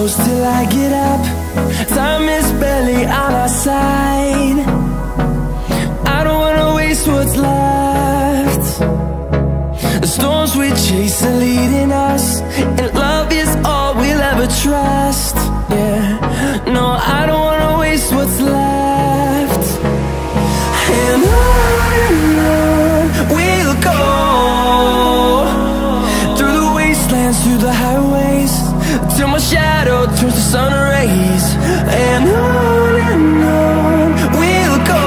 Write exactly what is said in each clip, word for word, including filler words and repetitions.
close till I get up. Time is barely on our side. I don't wanna waste what's left. The storms we chase are leading us, and love is all we'll ever trust. Yeah, no, I don't wanna waste what's left. And on and on we'll go, through the wastelands, through the highways, till my shadow turns to sun rays. And on and on we'll go,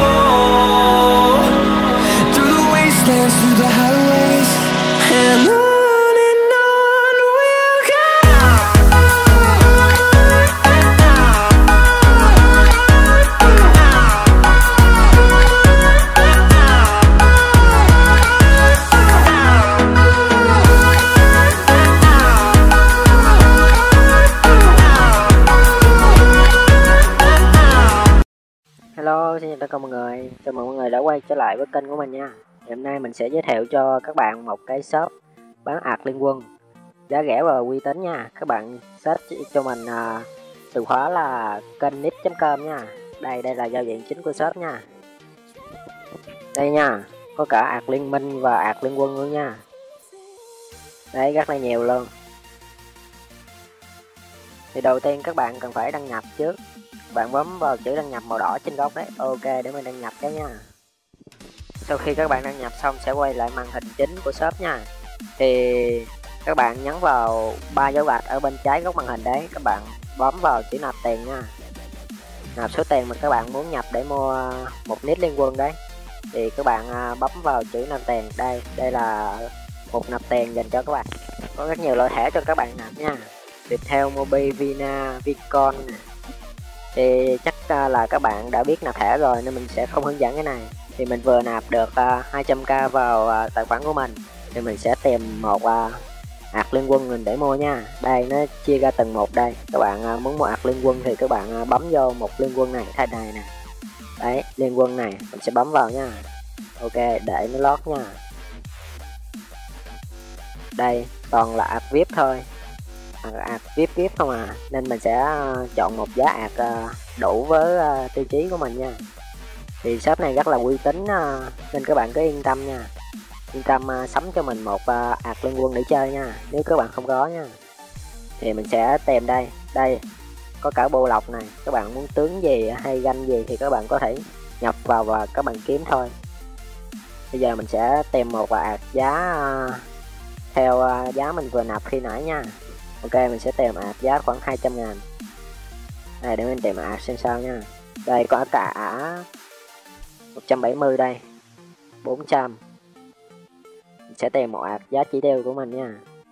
through the wastelands, through the highways, and on. Hello, xin chào tất cả mọi người. Chào mừng mọi người đã quay trở lại với kênh của mình nha. Hôm nay mình sẽ giới thiệu cho các bạn một cái shop bán ạc liên quân giá rẻ và uy tín nha. Các bạn search cho mình uh, từ khóa là kênh nick chấm com nha. Đây đây là giao diện chính của shop nha. Đây nha, có cả ạc liên minh và ạc liên quân luôn nha. Đấy, rất là nhiều luôn. Thì đầu tiên các bạn cần phải đăng nhập trước. Bạn bấm vào chữ đăng nhập màu đỏ trên góc đấy. Ok, để mình đăng nhập cái nha. Sau khi các bạn đăng nhập xong sẽ quay lại màn hình chính của shop nha. Thì các bạn nhấn vào ba dấu gạch ở bên trái góc màn hình đấy. Các bạn bấm vào chữ nạp tiền nha. Nạp số tiền mà các bạn muốn nhập để mua một nick liên quân đấy. Thì các bạn bấm vào chữ nạp tiền. Đây, đây là một nạp tiền dành cho các bạn. Có rất nhiều loại thẻ cho các bạn nạp nha. Viettel, Mobi, Vina, Vincom. Thì chắc là các bạn đã biết nạp thẻ rồi nên mình sẽ không hướng dẫn cái này. Thì mình vừa nạp được uh, hai trăm k vào uh, tài khoản của mình. Thì mình sẽ tìm một uh, ạc liên quân mình để mua nha. Đây nó chia ra từng một đây. Các bạn uh, muốn mua ạc liên quân thì các bạn uh, bấm vô một liên quân này, thay này nè. Đấy, liên quân này mình sẽ bấm vào nha. Ok, để nó lót nha. Đây toàn là ạc vi ai pi thôi, ạc vi ai pi không à, nên mình sẽ chọn một giá ạc đủ với uh, tiêu chí của mình nha. Thì shop này rất là uy tín uh, nên các bạn cứ yên tâm nha, yên tâm uh, sắm cho mình một uh, ạc liên quân để chơi nha. Nếu các bạn không có nha thì mình sẽ tìm đây. Đây có cả bộ lọc này, các bạn muốn tướng gì hay ganh gì thì các bạn có thể nhập vào và các bạn kiếm thôi. Bây giờ mình sẽ tìm một ạc giá uh, theo uh, giá mình vừa nạp khi nãy nha. Ok, mình sẽ tìm ạc giá khoảng hai trăm ngàn. Đây, để mình tìm ạc xem sao nha. Đây có cả một trăm bảy mươi đây, bốn trăm. Mình sẽ tìm một ạc giá chỉ tiêu của mình nha.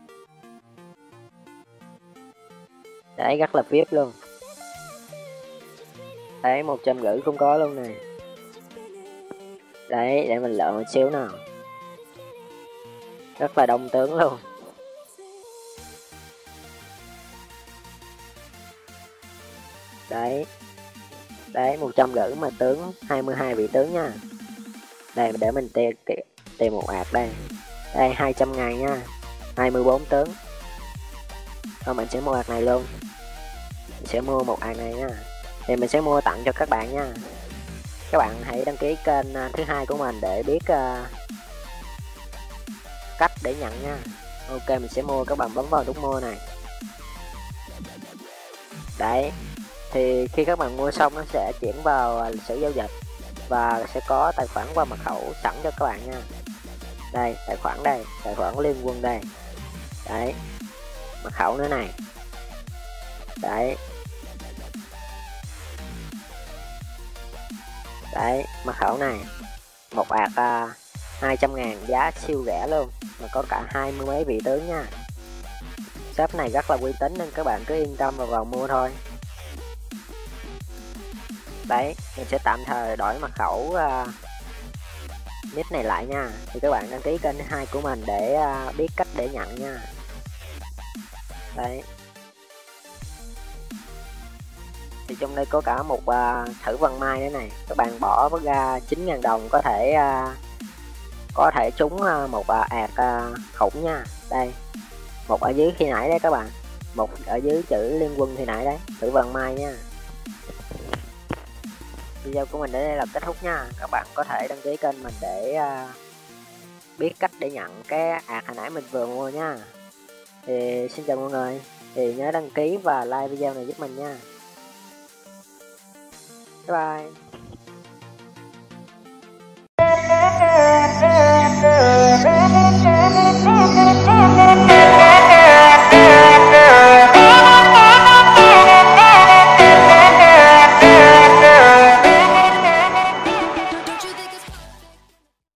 Đấy, rất là vi ai pi luôn. Đấy, một trăm rưỡi cũng có luôn nè. Đấy, để mình lựa một xíu nào. Rất là đông tướng luôn. Đấy, đấy một trăm rưỡi mà tướng hai mươi hai vị tướng nha. Đây để mình tìm, tìm một ạc đây. Đây hai trăm ngàn nha, hai mươi bốn tướng. Rồi mình sẽ mua ạc này luôn. Mình sẽ mua một ạc này nha. Thì mình sẽ mua tặng cho các bạn nha. Các bạn hãy đăng ký kênh thứ hai của mình để biết uh, cách để nhận nha. Ok, mình sẽ mua, các bạn bấm vào nút mua này. Đấy, thì khi các bạn mua xong nó sẽ chuyển vào lịch sử giao dịch và sẽ có tài khoản và mật khẩu sẵn cho các bạn nha. Đây, tài khoản đây, tài khoản liên quân đây. Đấy, mật khẩu nữa này. Đấy. Đấy, mật khẩu này. Một ạc uh, hai trăm ngàn, giá siêu rẻ luôn, mà có cả hai mươi mấy vị tướng nha. Shop này rất là uy tín nên các bạn cứ yên tâm và vào mua thôi. Đấy, mình sẽ tạm thời đổi mật khẩu uh, nick này lại nha. Thì các bạn đăng ký kênh thứ hai của mình để uh, biết cách để nhận nha. Đấy. Thì trong đây có cả một uh, thử vận may nữa này. Các bạn bỏ ra chín ngàn đồng có thể uh, có thể trúng uh, một uh, ạc uh, khủng nha. Đây, một ở dưới khi nãy đấy các bạn. một ở dưới chữ liên quân thì nãy đấy, Tử Vân Mai nha. Video của mình đến đây là kết thúc nha. Các bạn có thể đăng ký kênh mình để uh, biết cách để nhận cái ạc hồi nãy mình vừa mua nha. Thì xin chào mọi người, thì nhớ đăng ký và like video này giúp mình nha. Bye bye.